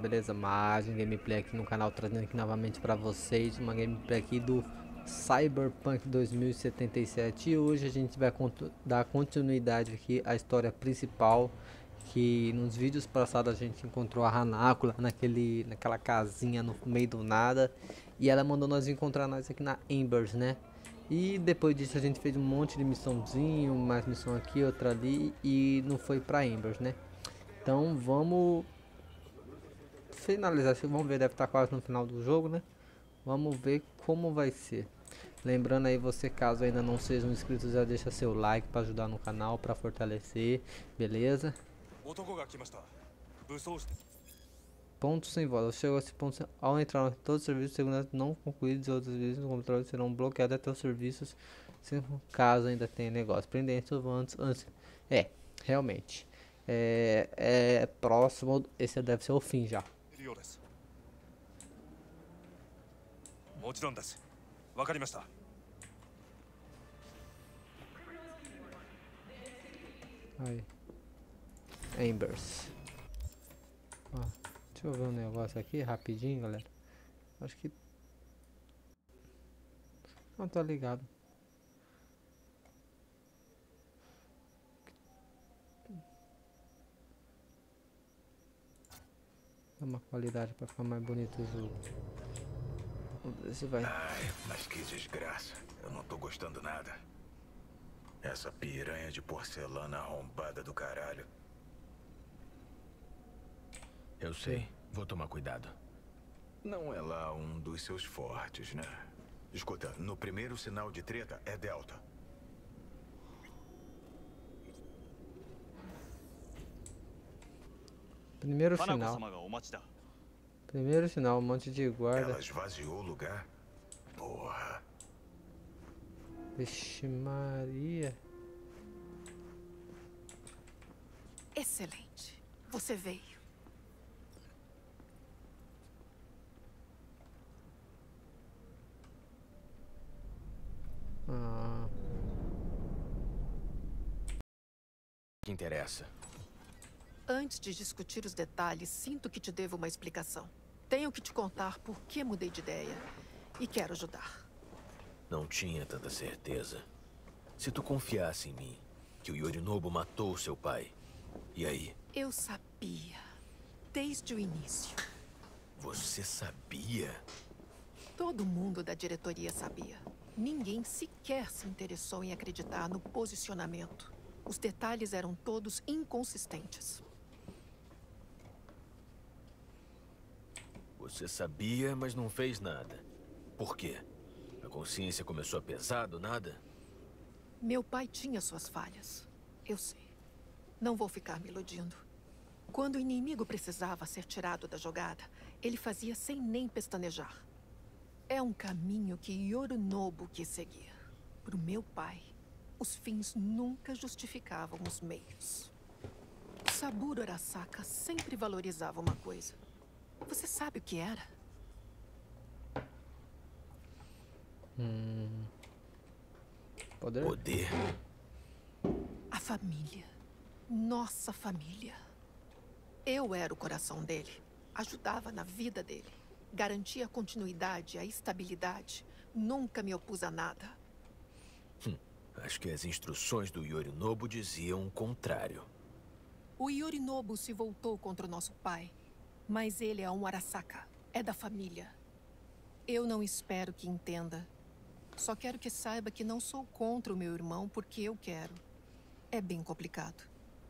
beleza? Mais um gameplay aqui no canal, trazendo aqui novamente pra vocês uma gameplay aqui do Cyberpunk 2077. E hoje a gente vai dar continuidade aqui à história principal, que nos vídeos passados a gente encontrou a Hanako naquela casinha no meio do nada, e ela mandou nós encontrar nós aqui na Embers, né? E depois disso a gente fez um monte de missãozinho, mais missão aqui, outra ali, e não foi pra Embers, né? Então vamos finalizar, vamos ver, deve estar quase no final do jogo, né? Vamos ver como vai ser. Lembrando aí, você caso ainda não seja um inscrito, já deixa seu like para ajudar no canal, para fortalecer, beleza? Ponto sem volta. Chegou a esse ponto ao entrar em todos os serviços de segurança não concluídos e outros serviços de controle serão bloqueados até os serviços, caso ainda tenha negócio. Prendente antes. Realmente. É próximo. Esse deve ser o fim já. Aí. Embers. Ó, deixa eu ver um negócio aqui rapidinho, galera. Acho que não tá ligado. Dá uma qualidade pra ficar mais bonito o jogo. Vamos ver se vai. Ai, mas que desgraça. Eu não tô gostando nada. Essa piranha de porcelana arrombada do caralho. Eu sei. Vou tomar cuidado. Não é lá um dos seus fortes, né? Escuta, no primeiro sinal de treta é Delta. Primeiro sinal. Primeiro sinal, um monte de guarda. Ela esvaziou o lugar? Porra. Vixe Maria. Excelente. Você veio. Ah, O que interessa? Antes de discutir os detalhes, sinto que te devo uma explicação. Tenho que te contar por que mudei de ideia e quero ajudar. Não tinha tanta certeza. Se tu confiasse em mim, que o Yorinobu matou seu pai, e aí? Eu sabia, desde o início. Você sabia? Todo mundo da diretoria sabia. Ninguém sequer se interessou em acreditar no posicionamento. Os detalhes eram todos inconsistentes. Você sabia, mas não fez nada. Por quê? A consciência começou a pesar do nada? Meu pai tinha suas falhas. Eu sei. Não vou ficar me iludindo. Quando o inimigo precisava ser tirado da jogada, ele fazia sem nem pestanejar. É um caminho que Yorinobu quis seguir. Pro meu pai, os fins nunca justificavam os meios. Saburo Arasaka sempre valorizava uma coisa. Você sabe o que era? poder? Poder? A família. Nossa família. Eu era o coração dele. Ajudava na vida dele. Garantia a continuidade, a estabilidade. Nunca me opus a nada. Acho que as instruções do Yorinobu diziam o contrário. O Yorinobu se voltou contra o nosso pai. Mas ele é um Arasaka. É da família. Eu não espero que entenda. Só quero que saiba que não sou contra o meu irmão porque eu quero. É bem complicado.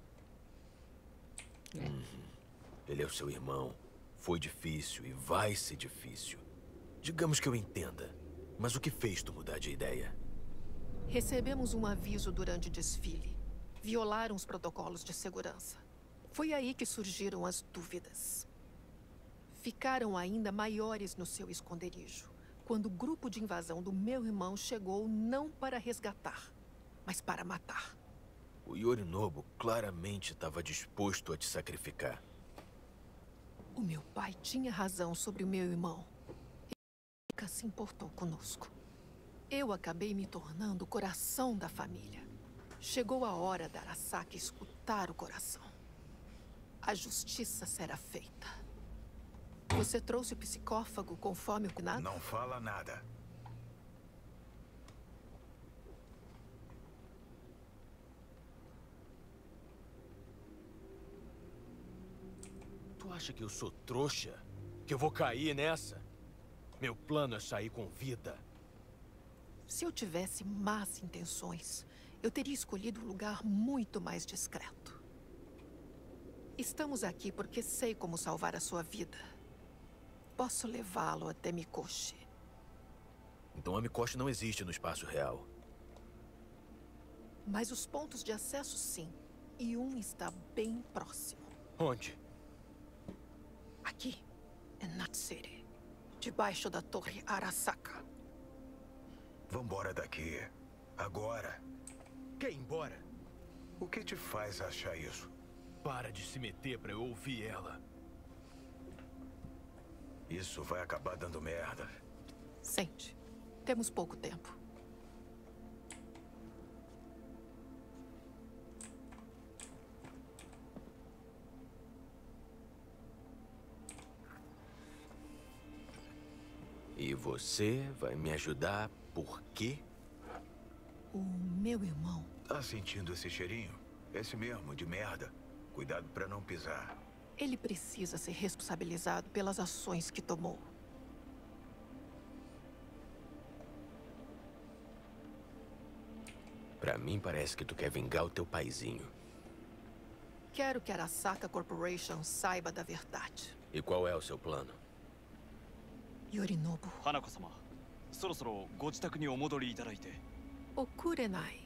Ele é o seu irmão. Foi difícil e vai ser difícil. Digamos que eu entenda. Mas o que fez tu mudar de ideia? Recebemos um aviso durante o desfile. Violaram os protocolos de segurança. Foi aí que surgiram as dúvidas. Ficaram ainda maiores no seu esconderijo, quando o grupo de invasão do meu irmão chegou não para resgatar, mas para matar. O Yorinobu claramente estava disposto a te sacrificar. O meu pai tinha razão sobre o meu irmão. Ele nunca se importou conosco. Eu acabei me tornando o coração da família. Chegou a hora da Arasaka escutar o coração. A justiça será feita. Você trouxe o psicófago conforme o combinado? Não fala nada. Tu acha que eu sou trouxa? Que eu vou cair nessa? Meu plano é sair com vida. Se eu tivesse más intenções, eu teria escolhido um lugar muito mais discreto. Estamos aqui porque sei como salvar a sua vida. Posso levá-lo até Mikoshi. Então a Mikoshi não existe no espaço real. Mas os pontos de acesso, sim. E um está bem próximo. Onde? Aqui, em Night City. Debaixo da Torre Arasaka. Vambora daqui. Agora. Quer ir embora? O que te faz achar isso? Para de se meter pra eu ouvir ela. Isso vai acabar dando merda. Sente. Temos pouco tempo. E você vai me ajudar por quê? O meu irmão. Tá sentindo esse cheirinho? Esse mesmo, de merda. Cuidado pra não pisar. Ele precisa ser responsabilizado pelas ações que tomou. Pra mim parece que tu quer vingar o teu paizinho. Quero que a Arasaka Corporation saiba da verdade. E qual é o seu plano? Yorinobu, 花子様、そろそろご自宅にお戻りいただいて。 Okurenai.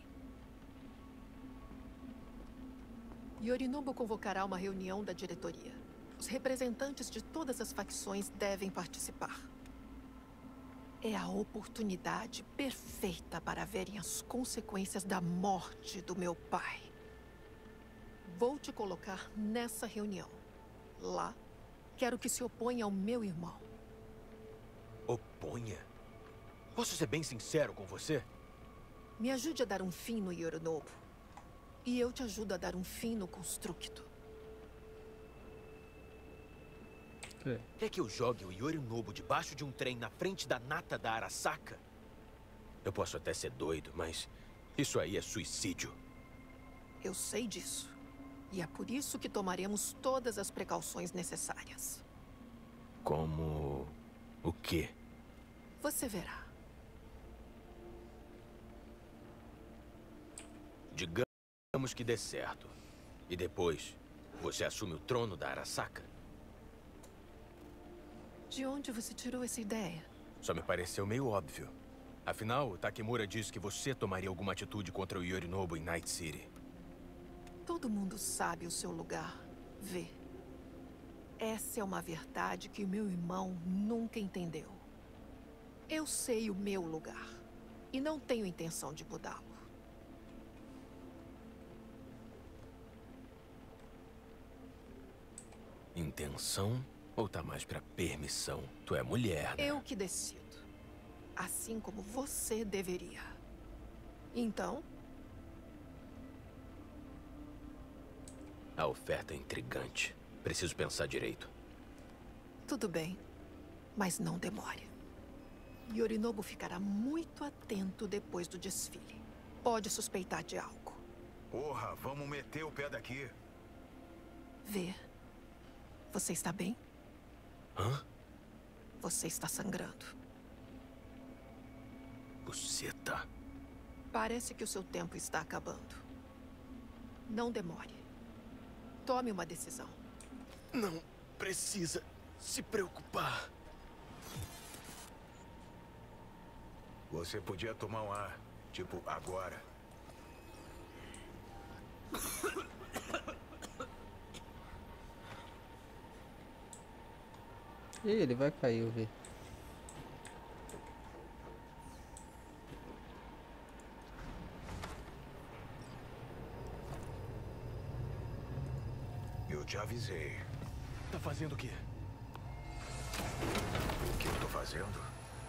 Yorinobu convocará uma reunião da diretoria. Os representantes de todas as facções devem participar. É a oportunidade perfeita para verem as consequências da morte do meu pai. Vou te colocar nessa reunião. Lá, quero que se oponha ao meu irmão. Oponha? Posso ser bem sincero com você? Me ajude a dar um fim no Yorinobu. E eu te ajudo a dar um fim no Constructo. Quer que eu jogue o Yorinobu debaixo de um trem na frente da nata da Arasaka? Eu posso até ser doido, mas isso aí é suicídio. Eu sei disso. E é por isso que tomaremos todas as precauções necessárias. Como... o quê? Você verá. Digamos que dê certo. E depois, você assume o trono da Arasaka? De onde você tirou essa ideia? Só me pareceu meio óbvio. Afinal, o Takemura disse que você tomaria alguma atitude contra o Yorinobu em Night City. Todo mundo sabe o seu lugar. Vê. Essa é uma verdade que o meu irmão nunca entendeu. Eu sei o meu lugar. E não tenho intenção de mudá-lo. Intenção ou tá mais pra permissão? Tu é mulher, né? Eu que decido. Assim como você deveria. Então, A oferta é intrigante. Preciso pensar direito. tudo bem. Mas não demore. Yorinobu ficará muito atento depois do desfile. Pode suspeitar de algo. Porra, vamos meter o pé daqui. Vê. Você está bem? Hã? Você está sangrando. Buceta. Parece que o seu tempo está acabando. Não demore. Tome uma decisão. Não precisa se preocupar. Você podia tomar um ar. Tipo, agora. Ih, ele vai cair, eu vi. Eu te avisei. Tá fazendo o quê? O que eu tô fazendo?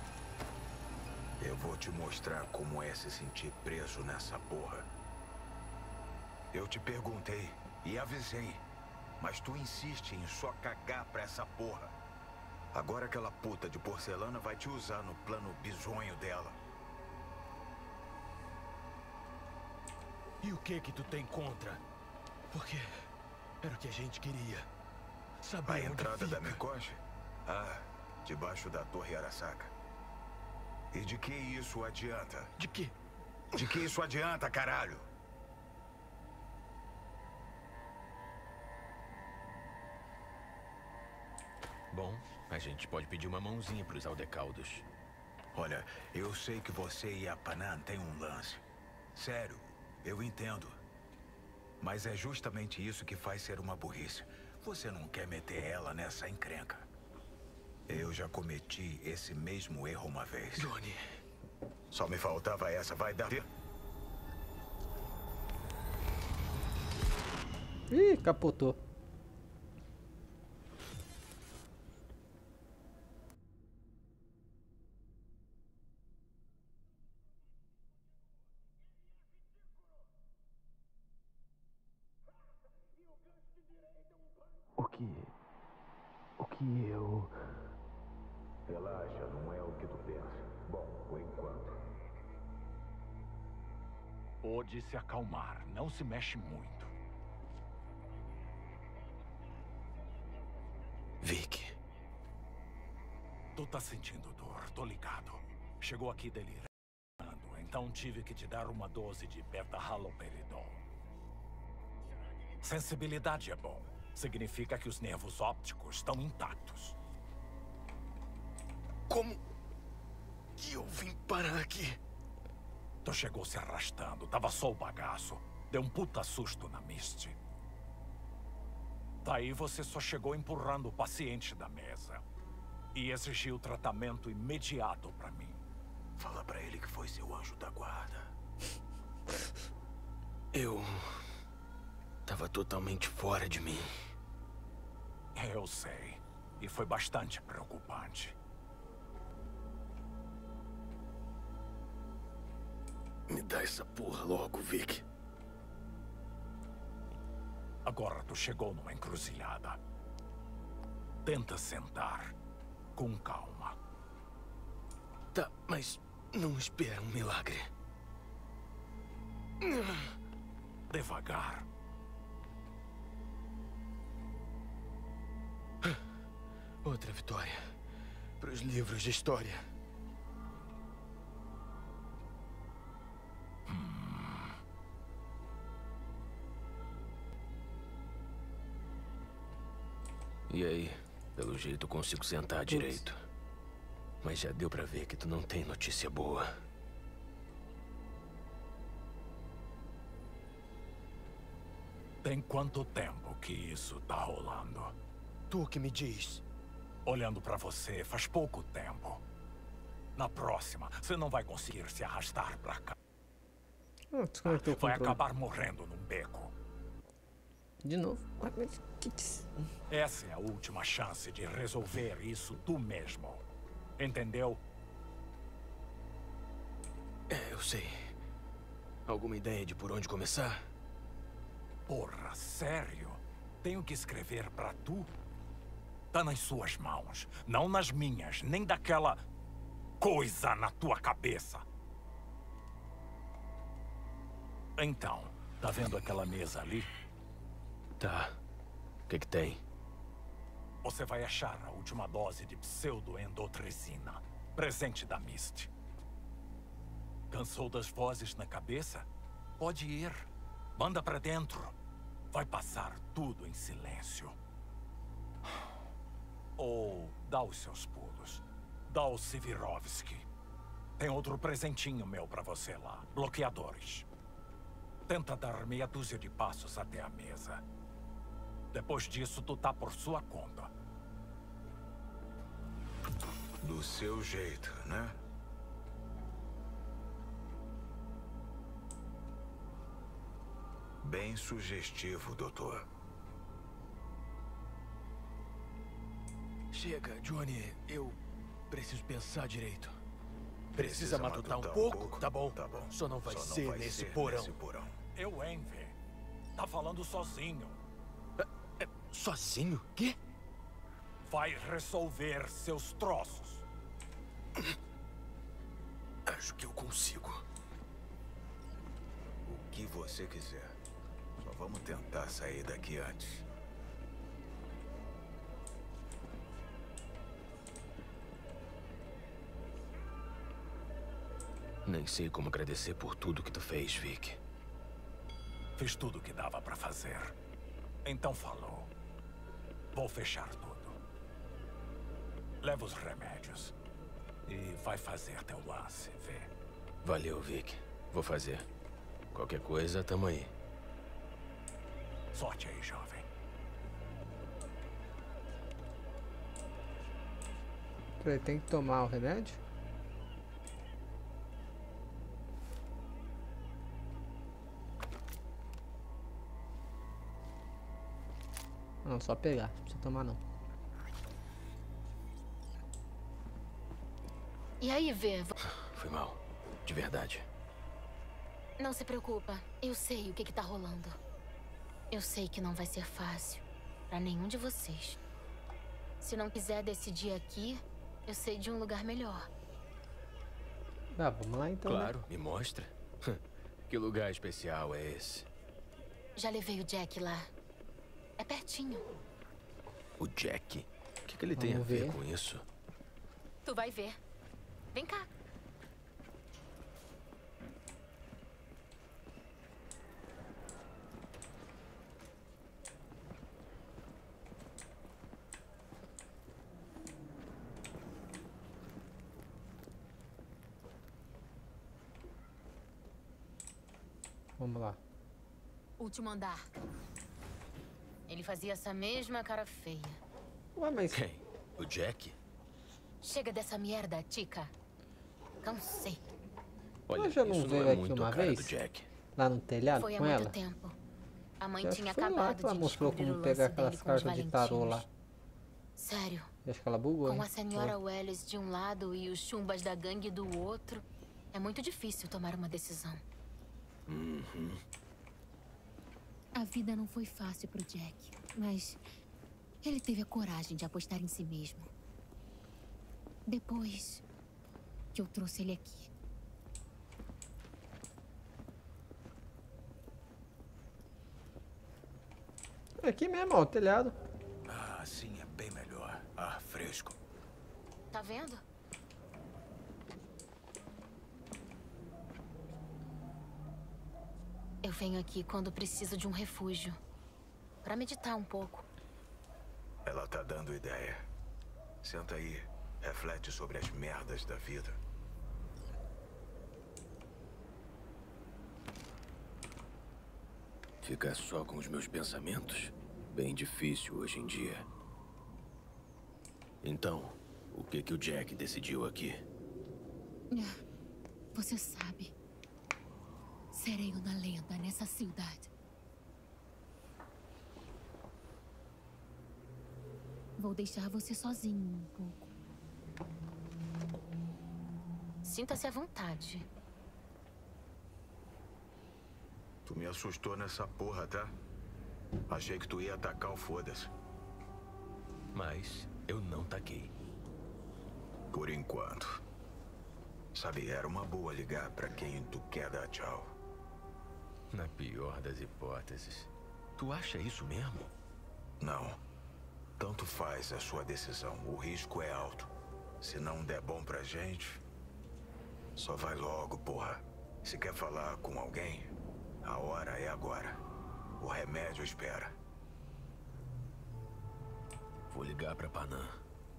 Eu vou te mostrar como é se sentir preso nessa porra. Eu te perguntei e avisei, mas tu insiste em só cagar pra essa porra. Agora aquela puta de porcelana vai te usar no plano bizonho dela. E o que tu tem contra? Porque era o que a gente queria. Saber A onde entrada fica. da Mikoshi? Ah, debaixo da Torre Arasaka. E de que isso adianta? De quê? De que isso adianta, caralho? Bom, a gente pode pedir uma mãozinha pros Aldecaldos. Olha, eu sei que você e a Panam têm um lance. Sério, eu entendo. Mas é justamente isso que faz ser uma burrice. Você não quer meter ela nessa encrenca. Eu já cometi esse mesmo erro uma vez. Johnny... Só me faltava essa, vai dar... Ih, capotou. O que eu... Relaxa, não é o que tu pensa. Bom, por enquanto. Pode se acalmar, não se mexe muito. Vic. Tu tá sentindo dor, tô ligado. Chegou aqui delirando, então tive que te dar uma dose de beta-haloperidol. Sensibilidade é bom. Significa que os nervos ópticos estão intactos. Como que eu vim parar aqui? Tu chegou se arrastando, tava só o bagaço. Deu um puta susto na Misty. Daí você só chegou empurrando o paciente da mesa. E exigiu tratamento imediato pra mim. Fala pra ele que foi seu anjo da guarda. Eu... tava totalmente fora de mim. Eu sei. E foi bastante preocupante. Me dá essa porra logo, Vic. Agora tu chegou numa encruzilhada. Tenta sentar. Com calma. Tá, mas não espera um milagre. Devagar. Outra vitória. Pros livros de história. E aí? Pelo jeito eu consigo sentar direito. Mas já deu pra ver que tu não tem notícia boa. Tem quanto tempo que isso tá rolando? Tu que me diz. Olhando pra você, faz pouco tempo. Na próxima, você não vai conseguir se arrastar pra cá. Desconectou o Vai controle. acabar morrendo num beco. De novo. Ai, mas que... Essa é a última chance de resolver isso tu mesmo. Entendeu? É, eu sei. Alguma ideia de por onde começar? Porra, sério? Tenho que escrever pra tu? Tá nas suas mãos, não nas minhas, nem daquela coisa na tua cabeça. Então, tá vendo aquela mesa ali? Tá. O que tem? Você vai achar a última dose de pseudoendotresina, presente da Misty. Cansou das vozes na cabeça? Pode ir. Manda pra dentro. Vai passar tudo em silêncio. Ou dá os seus pulos. Dá o Severovsky. Tem outro presentinho meu pra você lá. Bloqueadores. Tenta dar meia dúzia de passos até a mesa. Depois disso, tu tá por sua conta. Do seu jeito, né? Bem sugestivo, doutor. Chega, Johnny. Eu preciso pensar direito. Precisa matutar um pouco? Tá bom. Tá bom. Só não vai ser nesse porão. Eu, Envy. Tá falando sozinho. Sozinho? Quê? vai resolver seus troços. Acho que eu consigo. O que você quiser. Só vamos tentar sair daqui antes. Nem sei como agradecer por tudo que tu fez, Vic. Fiz tudo o que dava pra fazer. Então falou. Vou fechar tudo. Leva os remédios. E vai fazer teu lance, vê. Valeu, Vic. Vou fazer. Qualquer coisa, tamo aí. Sorte aí, jovem. Peraí, tem que tomar o remédio? Não, só pegar, não precisa tomar não. E aí, Vê? Foi mal. De verdade. Não se preocupa. Eu sei o que tá rolando. Eu sei que não vai ser fácil pra nenhum de vocês. Se não quiser decidir aqui, eu sei de um lugar melhor. Ah, vamos lá então, Claro, né? me mostra. Que lugar especial é esse? Já levei o Jack lá. É pertinho. O Jack? O que ele tem a Vamos ver ver. com isso? Tu vai ver. Vem cá. Vamos lá. Último andar. Ele fazia essa mesma cara feia. Ué, mas Quem? O Jack? Chega dessa merda, Tica. Cansei. Olha, Mas já não isso veio é aqui muito uma a cara vez? do Jack. lá no telhado Foi há com muito ela? tempo. A mãe Eu acho tinha que foi lá acabado que ela de mostrou descobrir como o pegar lance aquelas dele com os cartas de tarô lá. Valentinos. Sério, Eu acho que ela bugou, com hein? a senhora Welles de um lado e os chumbas da gangue do outro, é muito difícil tomar uma decisão. A vida não foi fácil pro Jack, mas ele teve a coragem de apostar em si mesmo. Depois que eu trouxe ele aqui. É aqui mesmo, ó, o telhado. Ah, sim, é bem melhor. Ar fresco. Tá vendo? Eu venho aqui quando preciso de um refúgio. Pra meditar um pouco. Ela tá dando ideia. Senta aí. Reflete sobre as merdas da vida. Ficar só com os meus pensamentos? Bem difícil hoje em dia. Então, o que o Jack decidiu aqui? Você sabe. Serei uma lenda nessa cidade. Vou deixar você sozinho um pouco. Sinta-se à vontade. Tu me assustou nessa porra, tá? Achei que tu ia atacar o foda-se. Mas eu não taquei. Por enquanto. Sabe, era uma boa ligar pra quem tu quer dar tchau. Na pior das hipóteses. Tu acha isso mesmo? Não. Tanto faz a sua decisão. O risco é alto. Se não der bom pra gente, só vai logo, porra. Se quer falar com alguém, a hora é agora. O remédio espera. Vou ligar pra Panam.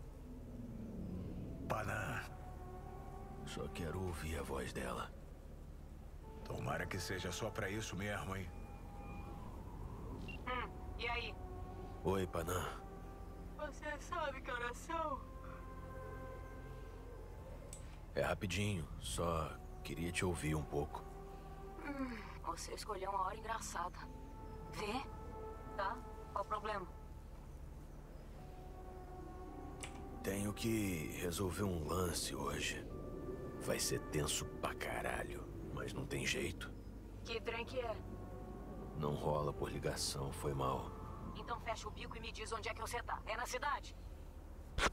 Panam. Só quero ouvir a voz dela. Tomara que seja só pra isso mesmo, hein? E aí? Oi, Panam. Você sabe que horas são? É rapidinho, só queria te ouvir um pouco. Você escolheu uma hora engraçada. Vê? Tá? Qual o problema? Tenho que resolver um lance hoje. Vai ser tenso pra caralho, mas não tem jeito. Que trem que é? Não rola por ligação, foi mal. Então fecha o bico e me diz onde é que você tá. É na cidade?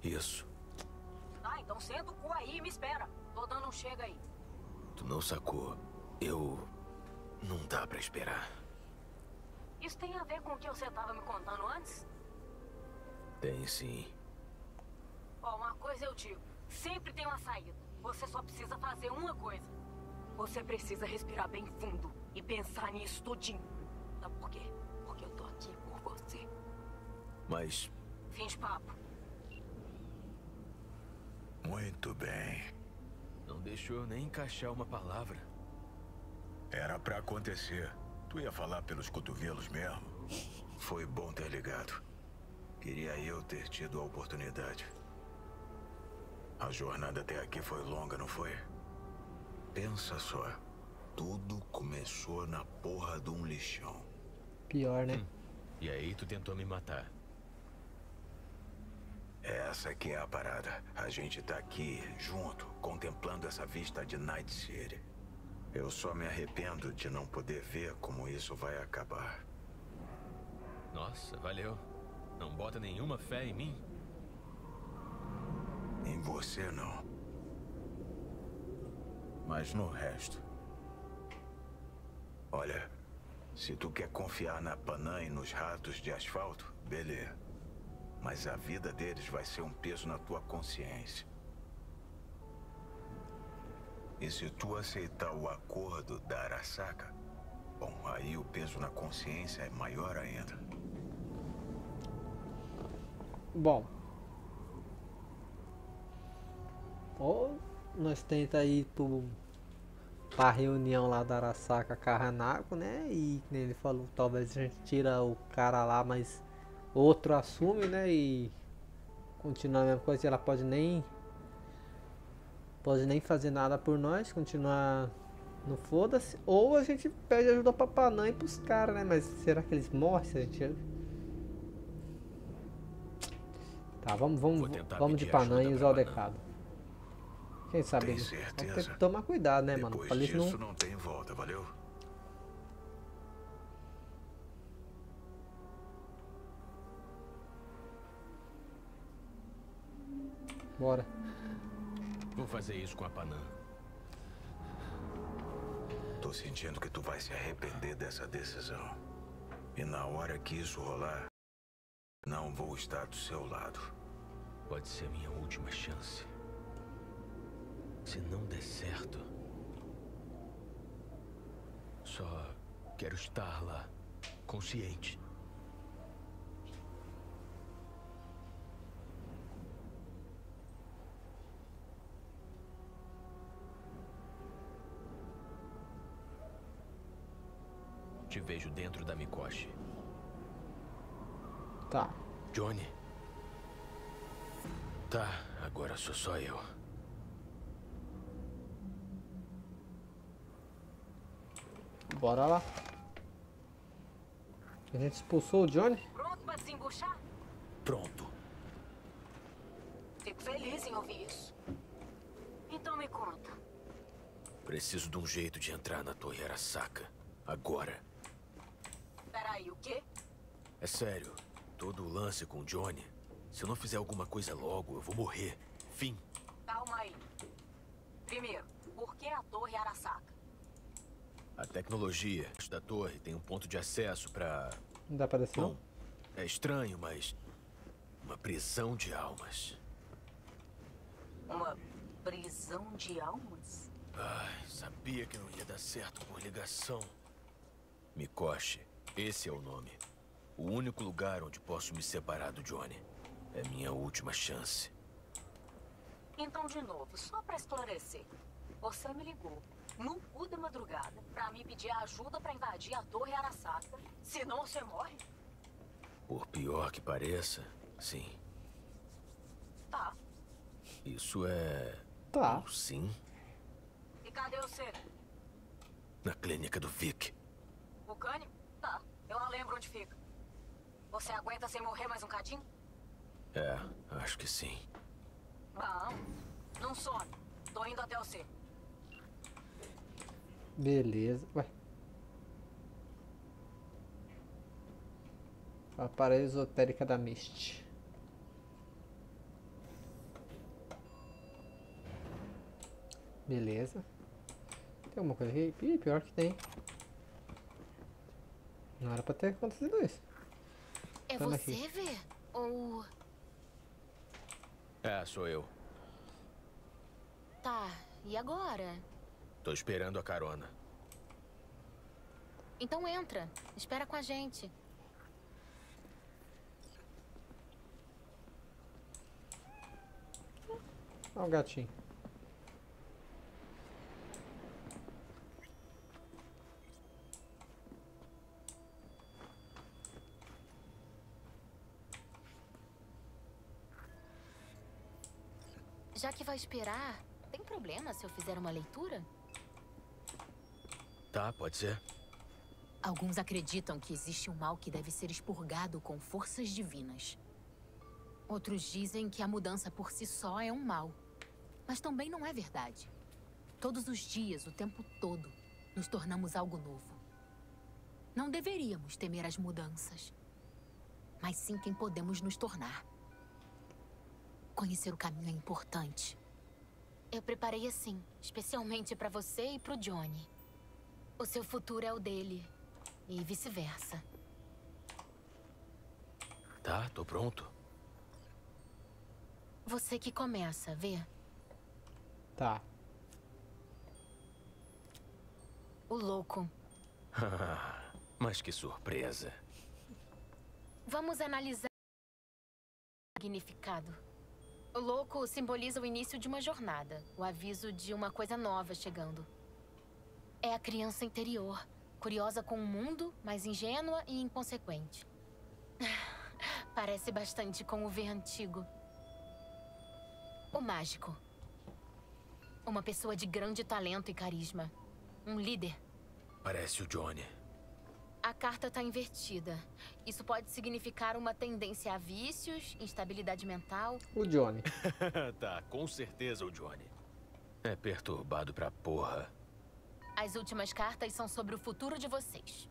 Isso. Ah, então senta o cu aí e me espera. Tô dando um chega aí. Tu não sacou. Não dá pra esperar. Isso tem a ver com o que você tava me contando antes? Tem sim. Ó, uma coisa eu digo. Sempre tem uma saída. Você só precisa fazer uma coisa. Você precisa respirar bem fundo e pensar nisso tudinho. Sabe por quê? Porque eu tô aqui por você. Mas... Fim de papo. Muito bem. Não deixou nem encaixar uma palavra. Era pra acontecer. Tu ia falar pelos cotovelos mesmo? Foi bom ter ligado. Queria eu ter tido a oportunidade. A jornada até aqui foi longa, não foi? Pensa só. Tudo começou na porra de um lixão. Pior, né? E aí tu tentou me matar. Essa que é a parada. A gente tá aqui, junto, contemplando essa vista de Night City. Eu só me arrependo de não poder ver como isso vai acabar. Nossa, valeu. Não bota nenhuma fé em mim? Em você, não. Mas no resto. Olha, se tu quer confiar na Panam e nos ratos de asfalto, beleza. Mas a vida deles vai ser um peso na tua consciência. E se tu aceitar o acordo da Arasaka, bom, aí o peso na consciência é maior ainda. Bom. Ou nós tenta ir pra reunião lá da Arasaka Carranaco, né? E como ele falou, talvez a gente tira o cara lá, mas outro assume, né? E continua a mesma coisa. Ela pode nem fazer nada por nós, continuar no foda-se. Ou a gente pede ajuda pra Panam e pros caras, né? Mas será que eles morrem se a gente... Tá, vamos de Panam e usar o decado. Quem sabe? Tem Tem certeza? que tomar cuidado, né, mano? Depois Pra eles disso não tem volta, valeu? Bora. Vou fazer isso com a Panam. Tô sentindo que tu vai se arrepender dessa decisão. E na hora que isso rolar, não vou estar do seu lado. Pode ser minha última chance. Se não der certo, só quero estar lá, consciente. Te vejo dentro da Mikoshi. Tá. Johnny? Tá, agora sou só eu. Bora lá. A gente expulsou o Johnny? Pronto pra desembuchar? Pronto. Fico feliz em ouvir isso. Então me conta. Preciso de um jeito de entrar na Torre Arasaka. Agora. Peraí, o quê? É sério. Todo o lance com o Johnny. Se eu não fizer alguma coisa logo, eu vou morrer. Fim. Calma aí. Primeiro, por que a Torre Arasaka? A tecnologia da torre tem um ponto de acesso pra... Não dá pra descer, Bom, não? é estranho, mas... uma prisão de almas. Uma prisão de almas? Ai, sabia que não ia dar certo por ligação. Mikoshi, esse é o nome. O único lugar onde posso me separar do Johnny. É minha última chance. Então, de novo, só pra esclarecer. Você me ligou no cu da madrugada pra me pedir ajuda pra invadir a Torre Arasaka. Senão você morre? Por pior que pareça, sim. Tá. Isso é... Tá. um sim? E cadê você? Na clínica do Vic. O Cânio? Tá. Eu não lembro onde fica. Você aguenta sem morrer mais um cadinho? É, acho que sim. Bom, não some. Tô indo até você. Beleza. Ué. A parede esotérica da Mist. Beleza. Tem alguma coisa aqui? Ih, pior que tem. Não era pra ter acontecido isso. É Tamo você, aqui. Vê? Ou... É, sou eu. Tá, e agora? Tô esperando a carona. Então entra. Espera com a gente. Olha o gatinho. Já que vai esperar, tem problema se eu fizer uma leitura? Tá, pode ser. Alguns acreditam que existe um mal que deve ser expurgado com forças divinas. Outros dizem que a mudança por si só é um mal. Mas também não é verdade. Todos os dias, o tempo todo, nos tornamos algo novo. Não deveríamos temer as mudanças, mas sim quem podemos nos tornar. Conhecer o caminho é importante. Eu preparei assim, especialmente pra você e pro Johnny. O seu futuro é o dele, e vice-versa. Tá, tô pronto. Você que começa, Vê? Tá. O louco. Mas que surpresa. Vamos analisar o significado. O louco simboliza o início de uma jornada, o aviso de uma coisa nova chegando. É a criança interior, curiosa com o mundo, mas ingênua e inconsequente. Parece bastante com o V antigo. O mágico. Uma pessoa de grande talento e carisma. Um líder. Parece o Johnny. A carta tá invertida. Isso pode significar uma tendência a vícios, instabilidade mental. O Johnny. Tá, com certeza o Johnny. É perturbado pra porra. As últimas cartas são sobre o futuro de vocês.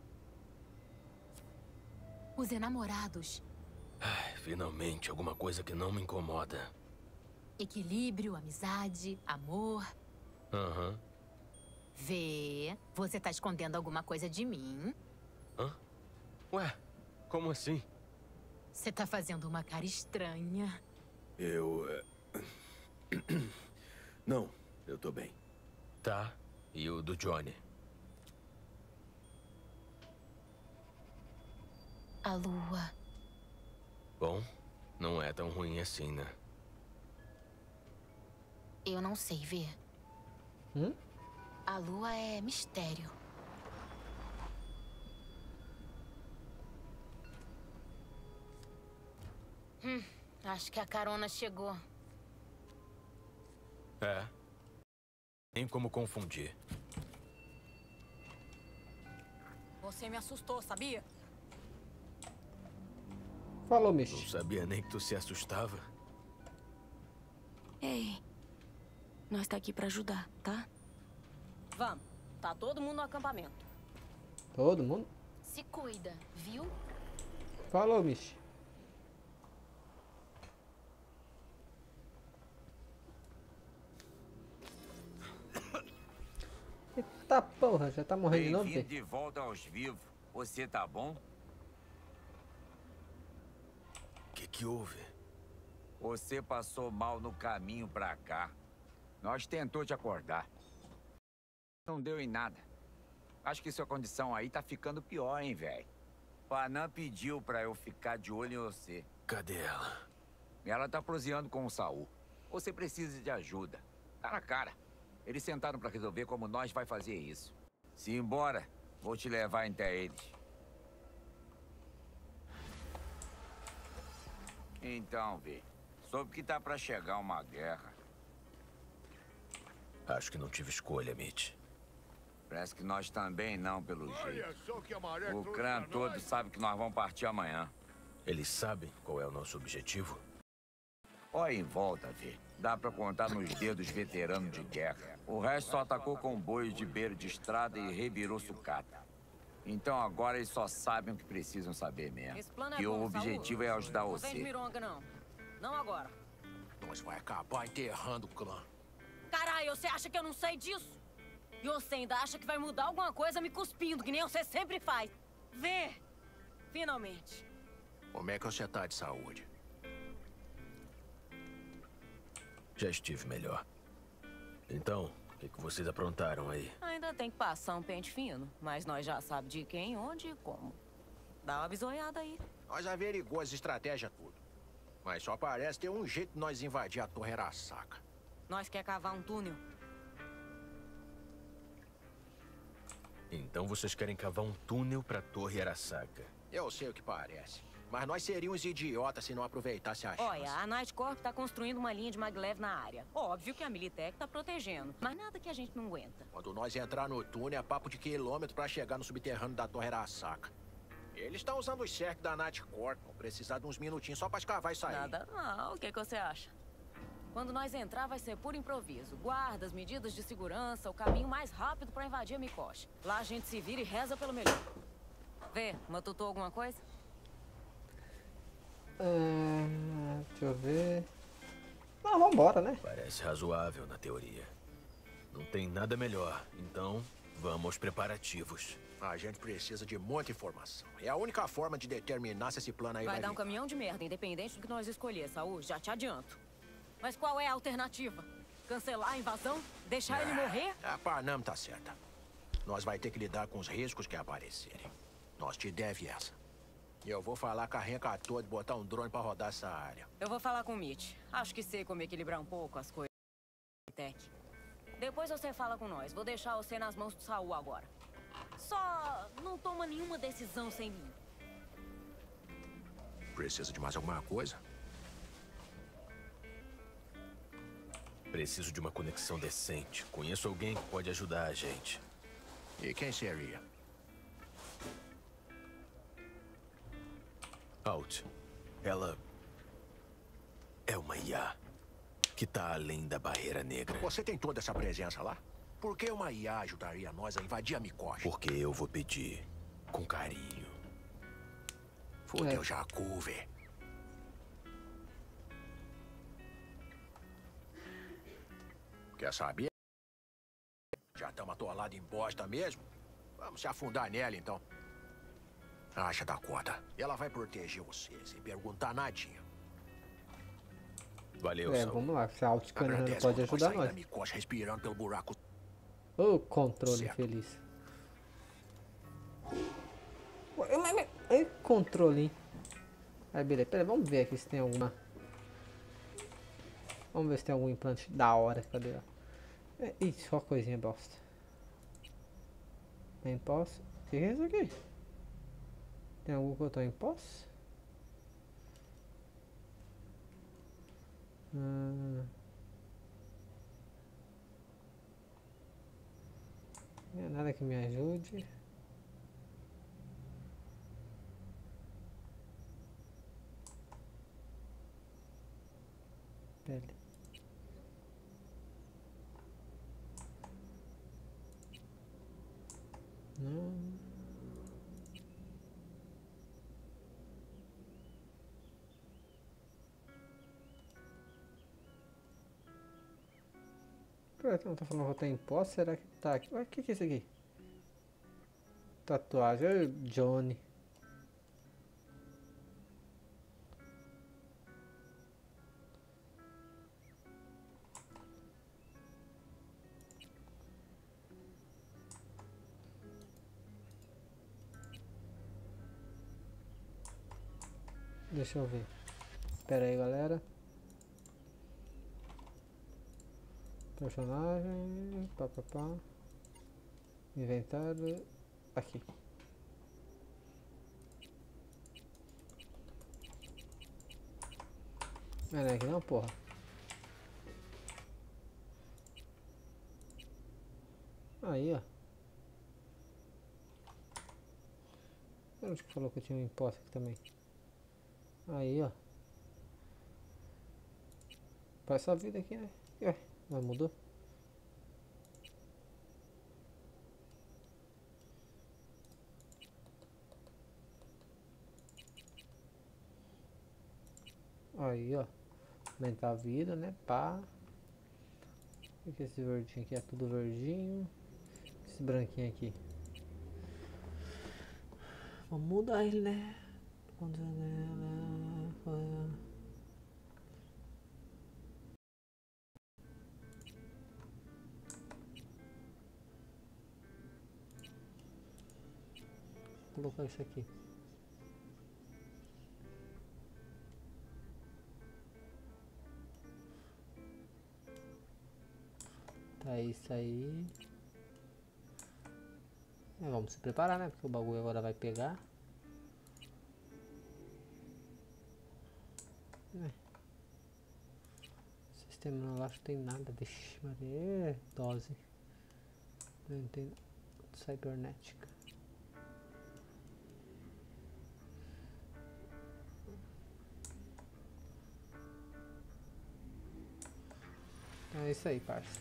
Os enamorados. Ai, finalmente, alguma coisa que não me incomoda. Equilíbrio, amizade, amor. Aham. Vê, você tá escondendo alguma coisa de mim? Hã? Ué, como assim? Você tá fazendo uma cara estranha. Não, eu tô bem. Tá, e o do Johnny? A lua. Bom, não é tão ruim assim, né? Eu não sei, Vê. A lua é mistério. Acho que a carona chegou. É. Tem como confundir. Você me assustou, sabia? Falou, Não Mish. sabia nem que tu se assustava. Ei, nós tá aqui pra ajudar, tá? Vamos. Tá todo mundo no acampamento. Todo mundo? Se cuida, viu? Falou, Mish. Eita porra, já tá morrendo de novo, Bem-vindo Fê? de volta aos vivos. Você tá bom? O que houve? Você passou mal no caminho pra cá. Nós tentou te acordar. Não deu em nada. Acho que sua condição aí tá ficando pior, hein, velho? Panam pediu pra eu ficar de olho em você. Cadê ela? Ela tá proseando com o Saul. Você precisa de ajuda. Tá na cara. Eles sentaram pra resolver como nós vai fazer isso. Se embora, vou te levar até eles. Então, Vê. Soube que tá pra chegar uma guerra. Acho que não tive escolha, Mitch. Parece que nós também não, pelo jeito. O clã todo sabe que nós vamos partir amanhã. Eles sabem qual é o nosso objetivo? Olha em volta, Vê. Dá pra contar nos dedos veteranos de guerra. O resto só atacou comboios de beira de estrada e revirou sucata. Então agora eles só sabem o que precisam saber mesmo. Esse plano é E bom, o objetivo Saul. é ajudar Não vem de você. mironga, não. Não agora. Nós vai acabar enterrando o clã. Caralho! e você acha que eu não sei disso? E você ainda acha que vai mudar alguma coisa me cuspindo, que nem você sempre faz. Vê! Finalmente. Como é que você tá de saúde? Já estive melhor. Então, o que vocês aprontaram aí? Ainda tem que passar um pente fino, mas nós já sabemos de quem, onde e como. Dá uma bisoiada aí. Nós averiguamos as estratégias tudo. Mas só parece ter um jeito de nós invadir a Torre Arasaka. Nós quer cavar um túnel. Então vocês querem cavar um túnel pra Torre Arasaka. Eu sei o que parece. Mas nós seríamos idiotas se não aproveitasse a chance. Olha, a Night Corp tá construindo uma linha de maglev na área. Óbvio que a Militech tá protegendo, mas nada que a gente não aguenta. Quando nós entrar no túnel, é papo de quilômetro pra chegar no subterrâneo da Torre Arasaka. Eles estão usando os cercos da Night Corp. Vão precisar de uns minutinhos só pra escavar e sair. Nada não. O que você acha? Quando nós entrar, vai ser puro improviso. Guardas, medidas de segurança, o caminho mais rápido pra invadir a Mikoshi. Lá a gente se vira e reza pelo melhor. Vê, matutou alguma coisa? Deixa eu ver. Ah, vambora, né? Parece razoável na teoria. Não tem nada melhor, então vamos aos preparativos. A gente precisa de muita informação. É a única forma de determinar se esse plano aí vai dar um vir. caminhão de merda, independente do que nós escolher, Saul. Já te adianto. Mas qual é a alternativa? Cancelar a invasão? Deixar ele morrer? A Panam tá certa. Nós vai ter que lidar com os riscos que aparecerem. Nós te deve essa. E eu vou falar com a Renka toda de botar um drone pra rodar essa área. Eu vou falar com o Mitch. Acho que sei como equilibrar um pouco as coisas. Depois você fala com nós. Vou deixar você nas mãos do Saul agora. Só não toma nenhuma decisão sem mim. Precisa de mais alguma coisa? Preciso de uma conexão decente. Conheço alguém que pode ajudar a gente. E quem seria? Alt. Ela é uma IA que tá além da barreira negra. Você tem toda essa presença lá? Por que uma IA ajudaria nós a invadir a Mikoshi? Porque eu vou pedir com carinho. Fudeu Jacu, velho. Quer saber? Já estamos atolados em bosta mesmo? Vamos se afundar nela, então. Acha da conta. Ela vai proteger você, sem perguntar nadinha. Valeu, vamos lá. Se a Alticanana pode ajudar nós. Mikoshi respirando pelo buraco. Ô, controle feliz. Ei, controle, hein? Aí, beleza. Pera, vamos ver aqui se tem alguma... Vamos ver se tem algum implante da hora. Cadê? Ih, só coisinha bosta. Em posse. O que é isso aqui? Tem algum que eu tô em posse? Não é nada que me ajude. Pele. Não. Não tá falando que eu tô em posse? Será que tá aqui? Ué, o que é isso aqui? Tatuagem, Johnny. Deixa eu ver. Espera aí, galera. Personagem, papapá, inventário, aqui. Não é aqui não, porra. Aí, ó. Onde que falou que eu tinha um imposto aqui também? Aí, ó. Faz essa vida aqui, né? Mas mudou? Aí, ó. Aumentar a vida, né? Pá. O que é esse verdinho aqui? É tudo verdinho. Esse branquinho aqui. Vamos mudar ele, né? Vou colocar isso aqui. Tá isso aí. Vamos se preparar, né? Porque o bagulho agora vai pegar. Sistema não acho que tem nada. Vixe, Maria. Dose. Não tem cibernética. É isso aí, parça.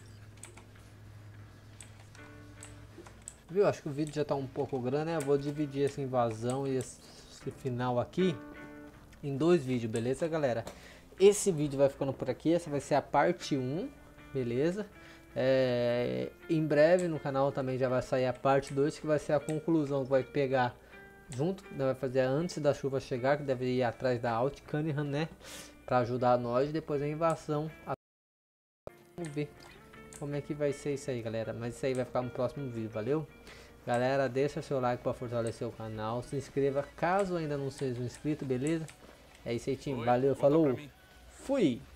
Viu? Acho que o vídeo já tá um pouco grande, né? Eu vou dividir essa invasão e esse final aqui em 2 vídeos, beleza, galera? Esse vídeo vai ficando por aqui. Essa vai ser a parte 1, beleza? Em breve no canal também já vai sair a parte 2, que vai ser a conclusão, que vai pegar junto, vai fazer antes da chuva chegar, que deve ir atrás da Alt Cunningham, né? Pra ajudar nós. Depois a invasão. Vamos ver como é que vai ser isso aí, galera. Mas isso aí vai ficar no próximo vídeo, valeu? Galera, deixa seu like para fortalecer o canal. Se inscreva caso ainda não seja inscrito, beleza? É isso aí, time. Valeu, falou. Fui!